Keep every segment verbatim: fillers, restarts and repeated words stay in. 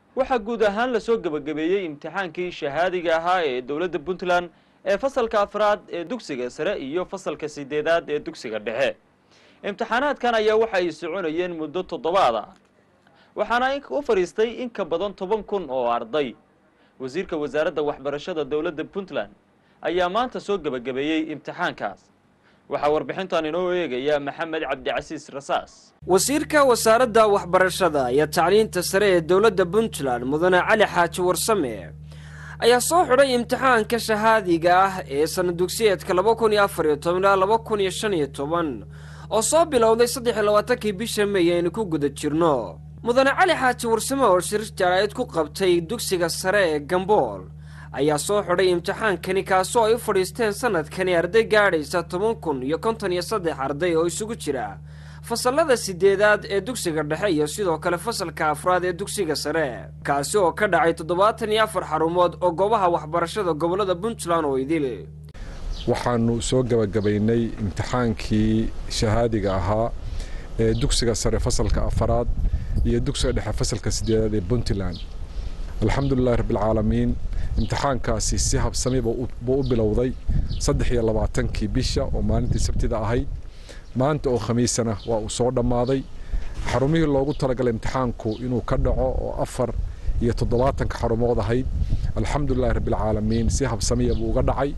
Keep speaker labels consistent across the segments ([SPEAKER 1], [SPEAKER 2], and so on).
[SPEAKER 1] waxaa guud ahaan la soo gabagabeeyay imtixaankii shahaadiga ahaa ee dowladda Puntland ee fasalka afraad ee dugsiga sare iyo fasalka sideedaad ee dugsiga dhexe. imtixaanaadkan ayaa waxa ay soconayeen muddo toddobaad ah waxaana u fariistay in ka badan toban kun oo arday. wasiirka wasaaradda waxbarashada dowladda Puntland ayaa maanta soo gabagabeeyay imtixaankaas. waxaa warbixintan inoo eegaya Maxamed Cabdicasiis Rasaas.
[SPEAKER 2] wasiirka wasaaradda waxbarashada iyo tacliinta sare ee dowladda Puntland mudane Cali Xaaji Warsame ayaa soo xidhay imtixaanka shahaadiga ah ee sanad dugsiyeedka laba kun iyo afar iyo toban ilaa laba kun iyo shan iyo toban oo soo bilowday saddex iyo labaatankii bisha May aynu ku guda jirno. mudane Cali Xaaji Warsame oo shir jaraa'id ku qabtay dugsiga sare ee Gambool ayaa soo xidhay imtixaankani kaasoo ay u fadhiisteen sanadkani arday gaadhaysa toban kun iyo konton iyo saddex arday oo isugu jira fasalada sideedaad ee dugsiga dhexe iyo sidoo kale fasalka afraad ee dugsiga sare, kaasi oo ka dhacay toddobaatan iyo afar xarumood oo goobaha waxbarashada gobolada Puntland oo idil.
[SPEAKER 3] waxaanu soo gabagabaynay imtixaankii shahaadiga ahaa ee dugsiga sare fasalka afraad iyo dugsiga dhexe fasalka sideedaad ee Puntland. alxamdulillahi rabbil caalamiin. imtixaankaasi si habsami buu u bilowday saddex iyo labaatankii bisha oo maalintii sabtida ahayd. maanta oo khamiisana waa uu soo dhammaaday. xarumihii loogu talagalay imtixaanku inuu ka dhaco oo afar iyo toddobaatanka xarumood ahayd. alxamdulillahi rabbil caalamiin si habsamiya buu uga dhacay.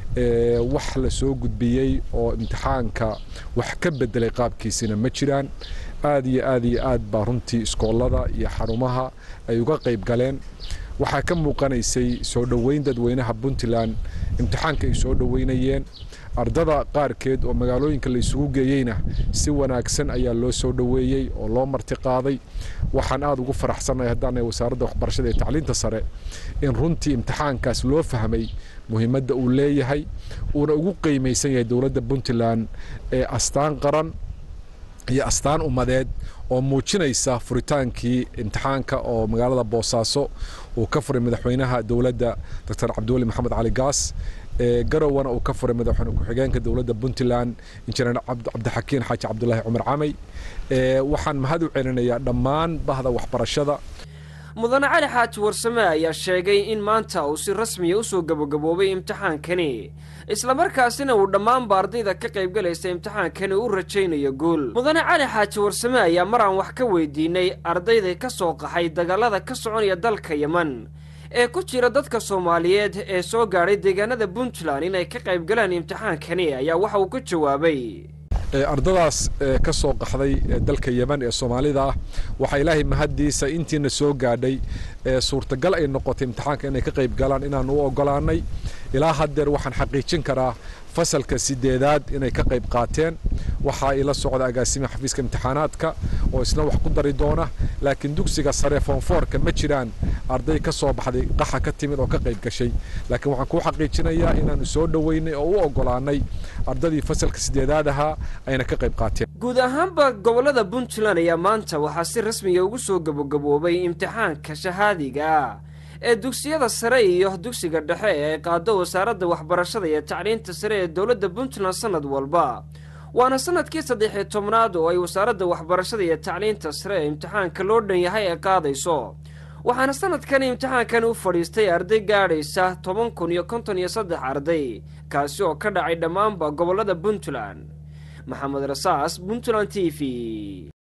[SPEAKER 3] wax la soo gudbiyey oo imtixaanka wax ka bedelay qaabkiisina ma jiraan. aad iyo aad iyo aad baa runtii iskoolada iyo xarumaha ay uga qayb galeen. waxaa ka muuqanaysay soo dhoweyn dadweynaha Puntland imtixaanka ay soo dhoweynayeen. ardada qaarkeed oo magaalooyinka la isugu geeyeyna si wanaagsan ayaa loo soo dhoweeyey oo loo marti qaaday. waxaan aad ugu faraxsanahay haddaanay wasaaradda waxbarashada iyo tacliinta sare in runtii imtixaankaas loo fahmay muhiimadda uu leeyahay uuna ugu qiimaysan yahay dowladda Puntland ee astaan qaran iyo astaan umadeed oo muujinaysa furitaankii imtixaanka oo magaalada Boosaaso uu ka furay madaxweynaha dowladda Doctor Cabdiweli Maxamed Cali Gaas. garowana uu ka furay madaxweyne ku-xigeenka dowladda Puntland injineer Cabdixakiin Xaaji Cabdullaahi Cumar Camay. waxaan mahad u celinayaa dhammaan bahda waxbarashada.
[SPEAKER 2] mudane Cali Xaaji Warsame ayaa sheegay in maanta uu si rasmi ah u soo gabagaboobay imtixaankani isla markaasina uu dhammaan ardayda ka qayb galaysa imtixaankani u rajaynayo guul. mudane Cali Xaaji Warsame ayaa maraan wax ka weydiinay ardayda ka soo qaxay dagaalada ka soconaya dalka Yemen ee ku jira dadka Soomaaliyeed ee soo gaaray deegaanada Puntland inay ka qayb galaan imtixaankani ayaa waxa uu ka jawaabay
[SPEAKER 3] ardadaas ka soo qaxday dalka Yemen ee Soomaalida ah waxa Ilaahay mahadiisa intiina soo gaadhay suurtagal ay noqotay imtixaanka inay ka qayb galaan inaan u ogolaanay. ilaa haddeer waxaan xaqiijin karaa fasalka sideedaad inay ka qayb qaateen. waxaa ila socda agaasimaha xafiiska imtixaanaadka oo isna wax ku dari doona, laakiin dugsiga sare form four-ka ma jiraan arday ka soo baxday qaxa ka timid oo ka qayb gashay. laakiin waxaan ku xaqiijinayaa inaan soo dhaweynay oo u ogolaanay ardadii fasalka sideedaad ahaa ayna ka qayb qaateen.
[SPEAKER 2] guud ahaanba gobolada Puntland ayaa maanta waxaa si rasmi ah ugu soo gabagaboobay imtixaanka shahaadiga ee dugsiyada sare iyo dugsiga dhexe ee qaado wasaaradda waxbarashada iyo tacliinta sare ee dowladda Puntland sanad walba. waana sanadkii saddex iyo tobnaad oo ay wasaaradda waxbarashada iyo tacliinta sare imtixaanka loo dhan yahay ee qaadayso. waxaana sanadkan imtixaankan u fadhiistay arday gaadhaysa toban kun iyo konton iyo saddex arday, kaasi oo ka dhacay dhammaanba gobolada Puntland. Maxamed Rasaas, Puntland T V.